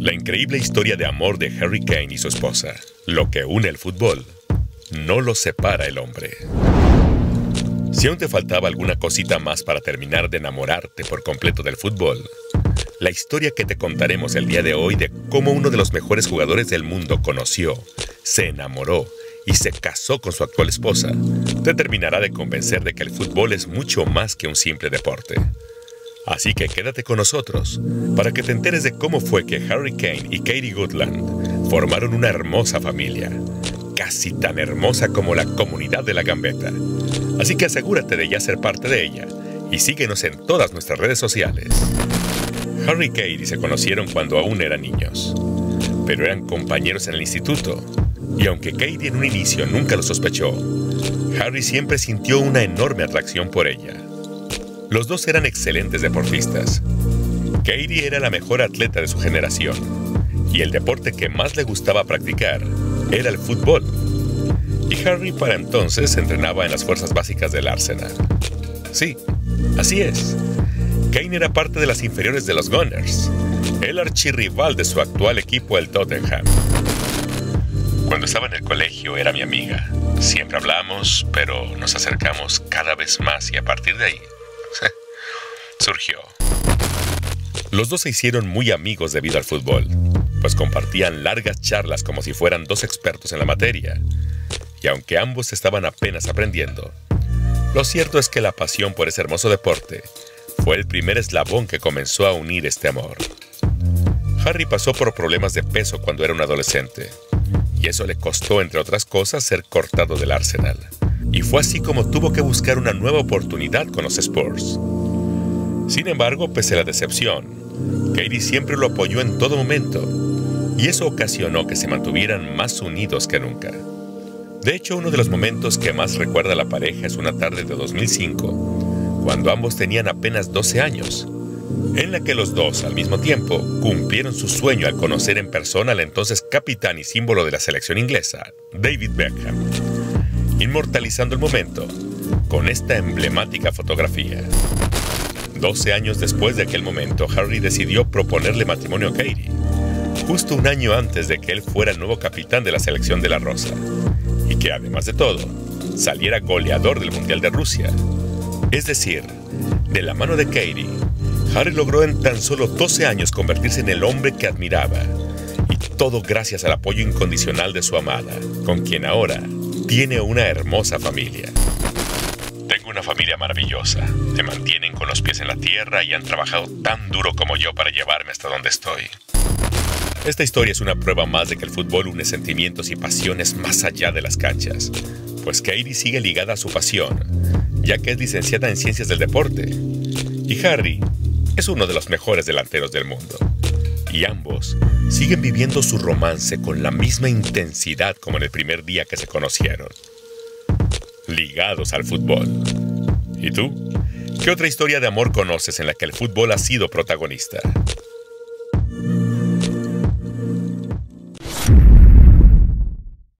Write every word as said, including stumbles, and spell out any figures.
La increíble historia de amor de Harry Kane y su esposa. Lo que une el fútbol, no lo separa el hombre. Si aún te faltaba alguna cosita más para terminar de enamorarte por completo del fútbol, la historia que te contaremos el día de hoy de cómo uno de los mejores jugadores del mundo conoció, se enamoró y se casó con su actual esposa, te terminará de convencer de que el fútbol es mucho más que un simple deporte. Así que quédate con nosotros para que te enteres de cómo fue que Harry Kane y Katie Goodland formaron una hermosa familia, casi tan hermosa como la comunidad de la Gambeta. Así que asegúrate de ya ser parte de ella y síguenos en todas nuestras redes sociales. Harry y Katie se conocieron cuando aún eran niños, pero eran compañeros en el instituto, y aunque Katie en un inicio nunca lo sospechó, Harry siempre sintió una enorme atracción por ella. Los dos eran excelentes deportistas. Katie era la mejor atleta de su generación, y el deporte que más le gustaba practicar era el fútbol. Y Harry para entonces entrenaba en las fuerzas básicas del Arsenal. Sí, así es. Kane era parte de las inferiores de los Gunners, el archirrival de su actual equipo, el Tottenham. Cuando estaba en el colegio era mi amiga. Siempre hablamos, pero nos acercamos cada vez más y a partir de ahí surgió. Los dos se hicieron muy amigos debido al fútbol, pues compartían largas charlas como si fueran dos expertos en la materia. Y aunque ambos estaban apenas aprendiendo, lo cierto es que la pasión por ese hermoso deporte fue el primer eslabón que comenzó a unir este amor. Harry pasó por problemas de peso cuando era un adolescente, y eso le costó, entre otras cosas, ser cortado del Arsenal. Y fue así como tuvo que buscar una nueva oportunidad con los Spurs. Sin embargo, pese a la decepción, Katie siempre lo apoyó en todo momento, y eso ocasionó que se mantuvieran más unidos que nunca. De hecho, uno de los momentos que más recuerda a la pareja es una tarde de dos mil cinco, cuando ambos tenían apenas doce años, en la que los dos, al mismo tiempo, cumplieron su sueño al conocer en persona al entonces capitán y símbolo de la selección inglesa, David Beckham, inmortalizando el momento con esta emblemática fotografía. doce años después de aquel momento, Harry decidió proponerle matrimonio a Katie, justo un año antes de que él fuera el nuevo capitán de la selección de la Rosa, y que además de todo, saliera goleador del Mundial de Rusia. Es decir, de la mano de Katie, Harry logró en tan solo doce años convertirse en el hombre que admiraba, y todo gracias al apoyo incondicional de su amada, con quien ahora tiene una hermosa familia. Tengo una familia maravillosa, me mantienen con los pies en la tierra y han trabajado tan duro como yo para llevarme hasta donde estoy. Esta historia es una prueba más de que el fútbol une sentimientos y pasiones más allá de las canchas, pues Katie sigue ligada a su pasión, ya que es licenciada en Ciencias del Deporte, y Harry es uno de los mejores delanteros del mundo, y ambos siguen viviendo su romance con la misma intensidad como en el primer día que se conocieron, ligados al fútbol. ¿Y tú? ¿Qué otra historia de amor conoces en la que el fútbol ha sido protagonista?